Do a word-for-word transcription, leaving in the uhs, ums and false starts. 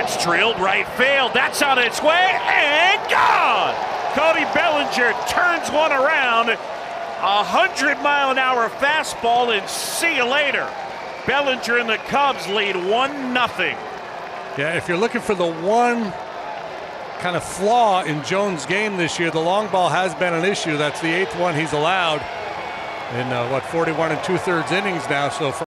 That's drilled right field. That's on its way and gone. Cody Bellinger turns one around. A hundred mile an hour fastball, and see you later. Bellinger and the Cubs lead one nothing. Yeah, if you're looking for the one kind of flaw in Jones' game this year, the long ball has been an issue. That's the eighth one he's allowed in uh, what forty-one and two thirds innings now. So.